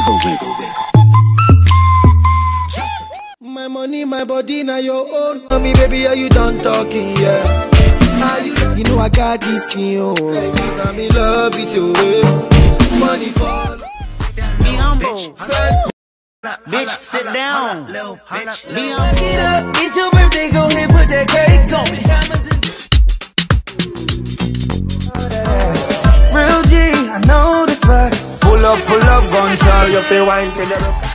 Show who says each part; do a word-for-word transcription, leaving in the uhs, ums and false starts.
Speaker 1: wiggle, wiggle, wiggle.
Speaker 2: My money, my body, now your own. Tell me, baby, are you done talking? Yeah. Are you, you know I got this in you. I'm in love with you. Money for.
Speaker 3: Be humble. Bitch, sit down. Be humble.
Speaker 2: It's your birthday, go ahead, put that cake on me. Real G, I know this right.
Speaker 4: Pull up, pull up, gunshot, you feel wine for the